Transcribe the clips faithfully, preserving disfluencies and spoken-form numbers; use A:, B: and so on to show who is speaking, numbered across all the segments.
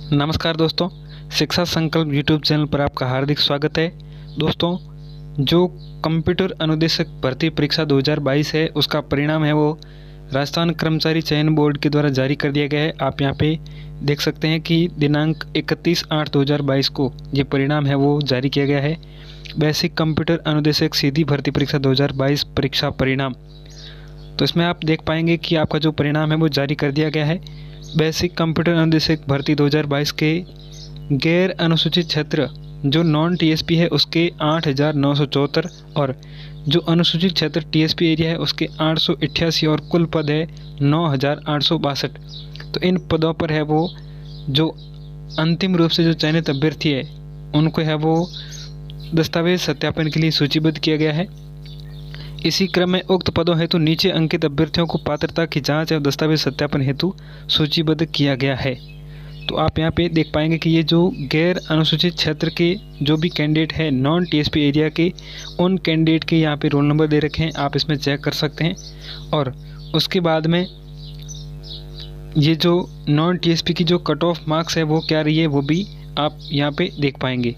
A: नमस्कार दोस्तों, शिक्षा संकल्प यूट्यूब चैनल पर आपका हार्दिक स्वागत है। दोस्तों, जो कंप्यूटर अनुदेशक भर्ती परीक्षा दो हज़ार बाईस है उसका परिणाम है वो राजस्थान कर्मचारी चयन बोर्ड के द्वारा जारी कर दिया गया है। आप यहां पे देख सकते हैं कि दिनांक इकतीस आठ दो हज़ार बाईस को ये परिणाम है वो जारी किया गया है। बेसिक कंप्यूटर अनुदेशक सीधी भर्ती परीक्षा दो हज़ार बाईस परीक्षा परिणाम। तो इसमें आप देख पाएंगे कि आपका जो परिणाम है वो जारी कर दिया गया है। बेसिक कंप्यूटर अनुदेशक भर्ती दो हज़ार बाईस के गैर अनुसूचित क्षेत्र जो नॉन टीएसपी है उसके आठ हज़ार नौ सौ चौहत्तर और जो अनुसूचित क्षेत्र टीएसपी एरिया है उसके आठ सौ अट्ठासी और कुल पद है नौ हज़ार आठ सौ बासठ। तो इन पदों पर है वो जो अंतिम रूप से जो चयनित अभ्यर्थी है उनको है वो दस्तावेज सत्यापन के लिए सूचीबद्ध किया गया है। इसी क्रम में उक्त पदों हेतु नीचे अंकित अभ्यर्थियों को पात्रता की जांच एवं दस्तावेज सत्यापन हेतु सूचीबद्ध किया गया है। तो आप यहां पे देख पाएंगे कि ये जो गैर अनुसूचित क्षेत्र के जो भी कैंडिडेट है नॉन टीएसपी एरिया के, उन कैंडिडेट के यहाँ पे रोल नंबर दे रखे हैं, आप इसमें चेक कर सकते हैं। और उसके बाद में ये जो नॉन टीएसपी की जो कट ऑफ मार्क्स है वो क्या रही है वो भी आप यहाँ पे देख पाएंगे।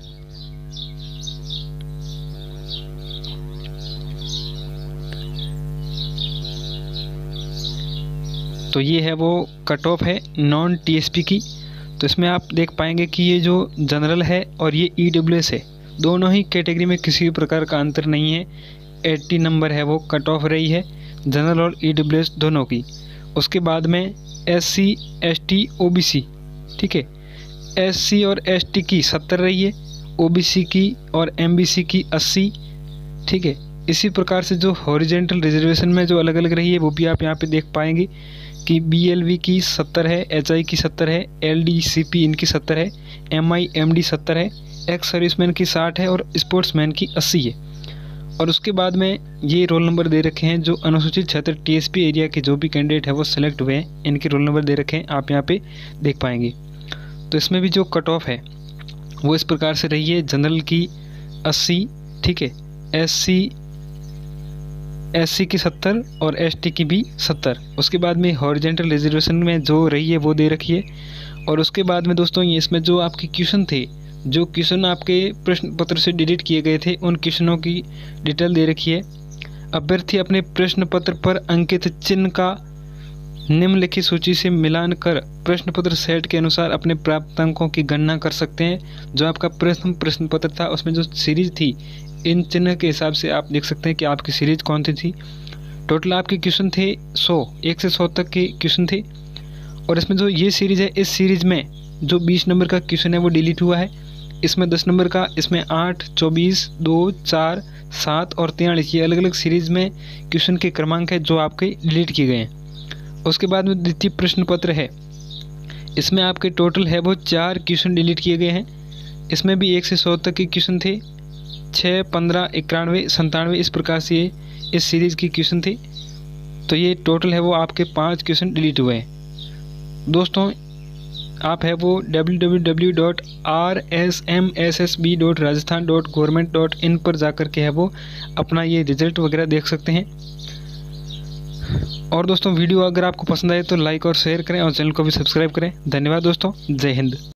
A: तो ये है वो कट ऑफ है नॉन टीएसपी की। तो इसमें आप देख पाएंगे कि ये जो जनरल है और ये ईडब्ल्यूएस है, दोनों ही कैटेगरी में किसी भी प्रकार का अंतर नहीं है। अस्सी नंबर है वो कट ऑफ रही है जनरल और ईडब्ल्यूएस दोनों की। उसके बाद में एससी, एसटी, ओबीसी, ठीक है, एससी और एसटी की सत्तर रही है, ओबीसी की और एमबीसी की अस्सी, ठीक है। इसी प्रकार से जो हॉरिजेंटल रिजर्वेशन में जो अलग अलग रही है वो भी आप यहाँ पे देख पाएंगे कि बीएलवी की सत्तर है, एचआई की सत्तर है, एलडीसीपी इनकी सत्तर है, एमआई एमडी सत्तर है, एक्स सर्विसमैन की साठ है और स्पोर्ट्समैन की अस्सी है। और उसके बाद में ये रोल नंबर दे रखे हैं जो अनुसूचित क्षेत्र टीएसपी एरिया के जो भी कैंडिडेट है वो सिलेक्ट हुए हैं, इनके रोल नंबर दे रखे हैं, आप यहाँ पे देख पाएंगे। तो इसमें भी जो कट ऑफ है वो इस प्रकार से रही है, जनरल की अस्सी, ठीक है, एससी एससी की सत्तर और एसटी की भी सत्तर। उसके बाद में हॉरिजेंटल रिजर्वेशन में जो रही है वो दे रखी है। और उसके बाद में दोस्तों ये इसमें जो आपके क्वेश्चन थे, जो क्वेश्चन आपके प्रश्न पत्र से डिलीट किए गए थे, उन क्वेश्चनों की डिटेल दे रखी है। अभ्यर्थी अपने प्रश्न पत्र पर अंकित चिन्ह का निम्नलिखित सूची से मिलान कर प्रश्न पत्र सेट के अनुसार अपने प्राप्त अंकों की गणना कर सकते हैं। जो आपका प्रथम प्रश्न पत्र था उसमें जो सीरीज थी, इन चिन्ह के हिसाब से आप देख सकते हैं कि आपकी सीरीज कौन सी थी। टोटल आपके क्वेश्चन थे सौ, एक से सौ तक के क्वेश्चन थे। और इसमें जो ये सीरीज है, इस सीरीज में जो बीस नंबर का क्वेश्चन है वो डिलीट हुआ है, इसमें दस नंबर का, इसमें आठ, चौबीस, दो, चार, सात और तिरालीस, ये अलग अलग सीरीज में क्वेश्चन के क्रमांक है जो आपके डिलीट किए गए हैं। उसके बाद में द्वितीय प्रश्न पत्र है, इसमें आपके टोटल है वो चार क्वेश्चन डिलीट किए गए हैं। इसमें भी एक से सौ तक के क्वेश्चन थे, छः, पंद्रह, इक्यानवे, संतानवे, इस प्रकार से इस सीरीज़ की क्वेश्चन थी। तो ये टोटल है वो आपके पाँच क्वेश्चन डिलीट हुए हैं। दोस्तों, आप है वो W W W dot R S M S S B dot Rajasthan dot government dot in पर जाकर के है वो अपना ये रिजल्ट वगैरह देख सकते हैं। और दोस्तों, वीडियो अगर आपको पसंद आए तो लाइक और शेयर करें और चैनल को भी सब्सक्राइब करें। धन्यवाद दोस्तों, जय हिंद।